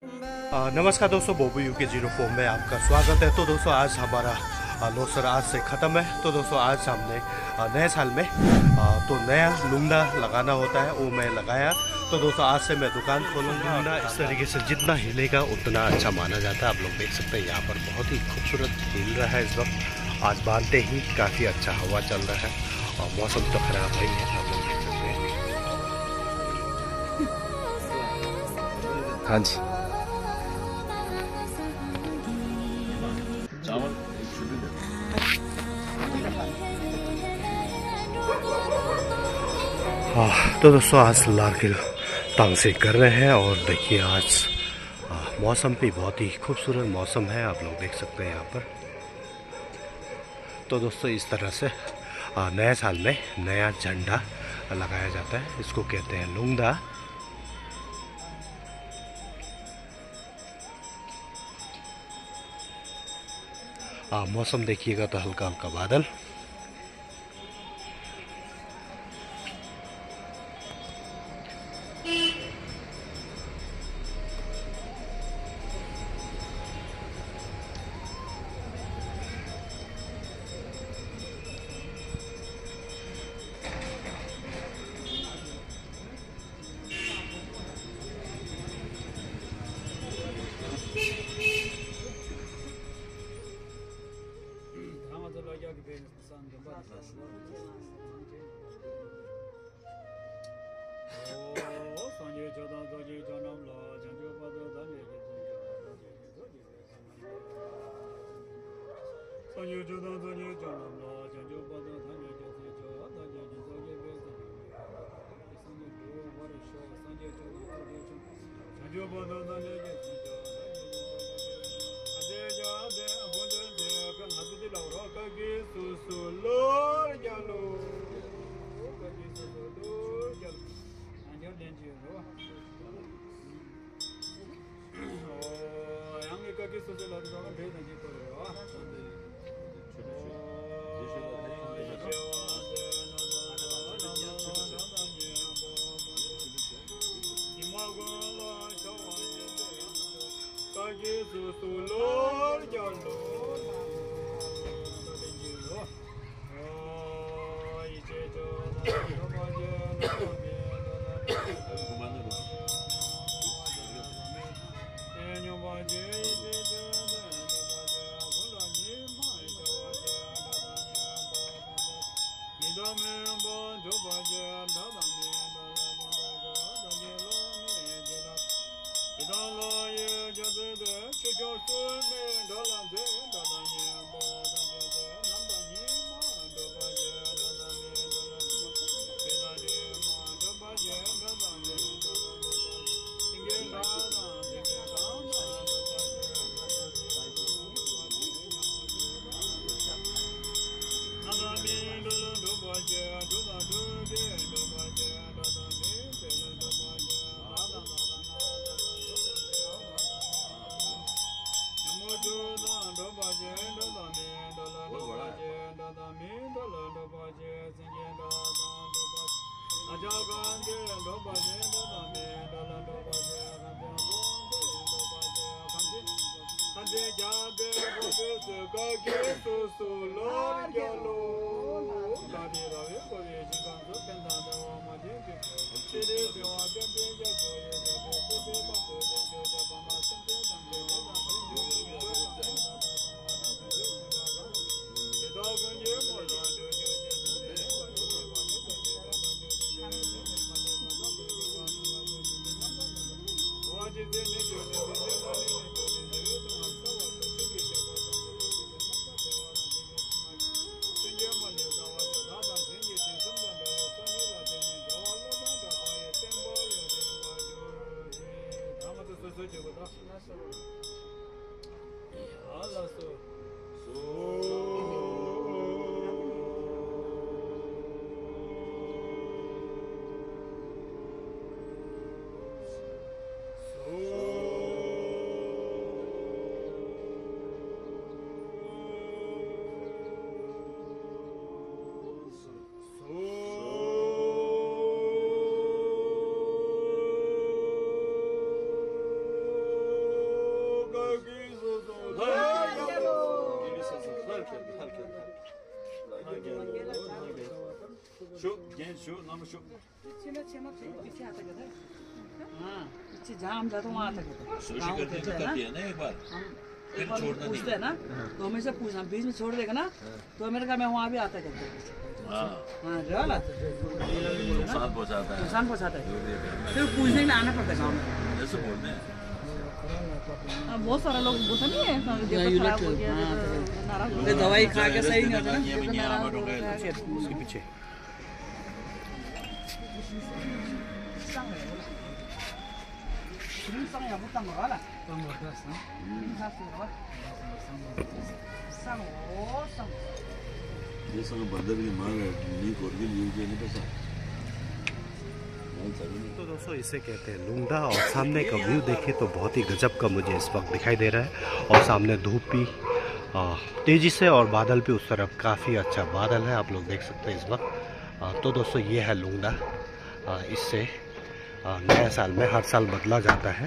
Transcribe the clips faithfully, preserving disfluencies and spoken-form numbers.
आ, नमस्कार दोस्तों, बोबू यू के जीरो फोर में आपका स्वागत है। तो दोस्तों आज हमारा लोसर आज से ख़त्म है। तो दोस्तों आज हमने नए साल में आ, तो नया लुंगना लगाना होता है, वो मैं लगाया। तो दोस्तों आज से मैं दुकान खोलूँगा ना। इस तरीके से जितना हिलेगा उतना अच्छा माना जाता है। आप लोग देख सकते हैं यहाँ पर बहुत ही खूबसूरत हिल रहा है इस वक्त। आज बांधते ही काफ़ी अच्छा हवा चल रहा है और मौसम तो ख़राब नहीं है, आप लोग देख सकते हैं। हाँ जी, हाँ। तो दोस्तों आज लार्किल तंग से कर रहे हैं और देखिए आज आ, मौसम भी बहुत ही खूबसूरत मौसम है, आप लोग देख सकते हैं यहाँ पर। तो दोस्तों इस तरह से आ, नए साल में नया झंडा लगाया जाता है, इसको कहते हैं लुंगदा। आ, मौसम देखिएगा तो हल्का हल्का बादल। पीछे जहाँ हम जाते वहाँ आता एक बार पूछते हैं ना, तो हमेशा पूछना, बीच में छोड़ देगा ना तो मेरे कहा मैं वहाँ भी आता करते नुकसान पहुँचाता है नुकसान पहुँचाता है फिर पूछने के लिए आना पड़ता है गाँव में। जैसे बोलते हैं बहुत सारा लोग बोलते नहीं है दवाई खा के सही नहीं होता ना उसके पीछे तो दोस्तों इसे कहते हैं लुंगडा। और सामने का व्यू देखें तो बहुत ही गजब का मुझे इस वक्त दिखाई दे रहा है। और सामने धूप भी तेज़ी से और बादल भी उस तरफ काफ़ी अच्छा बादल है, आप लोग देख सकते हैं इस वक्त। तो दोस्तों ये है लुंगडा। इससे नए साल में हर साल बदला जाता है।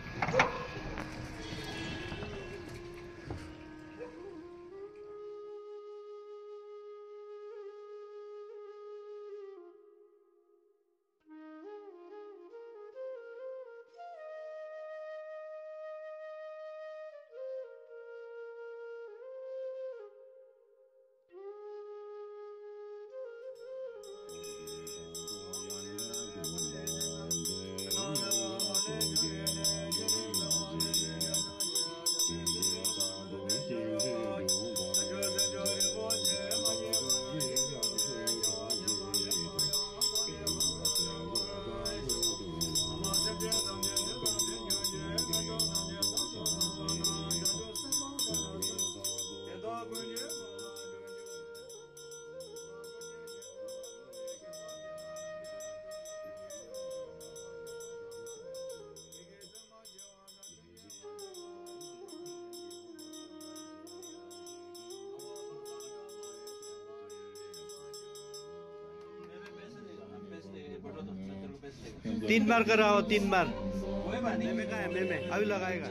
तीन बार कराओ, तीन बार मेमे का है, मेमे अभी लगाएगा।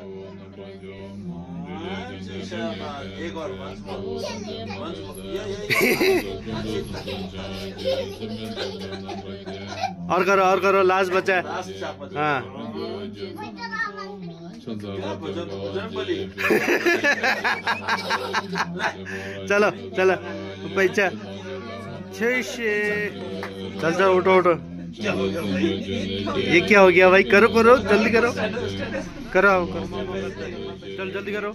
एक और और करो और करो, लास्ट बचा है। हाँ चलो चलो पैसा छे चल चल उठो उठो। ये क्या हो गया भाई? करो करो जल्दी करो करो चल जल्दी करो।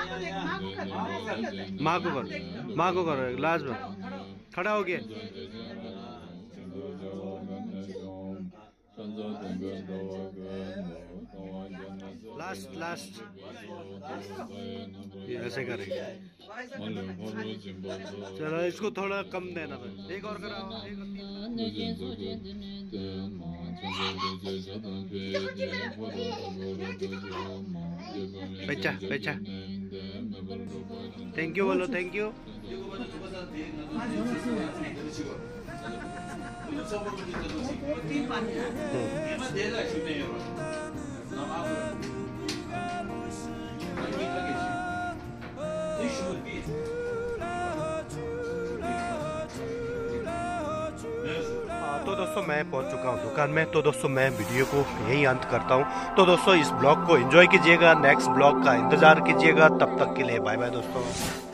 माँ को करो, माँ को करो लास्ट में खड़ा हो गया। लास्ट लास्ट ऐसे करेंगे। चलो इसको थोड़ा कम देना, एक और कराओ। बच्चा बच्चा थैंक यू बोलो, थैंक यू। तो दोस्तों मैं पहुंच चुका हूं दुकान में। तो दोस्तों मैं वीडियो को यही अंत करता हूं। तो दोस्तों इस ब्लॉग को एंजॉय कीजिएगा, नेक्स्ट ब्लॉग का इंतजार कीजिएगा। तब तक के लिए बाय बाय दोस्तों।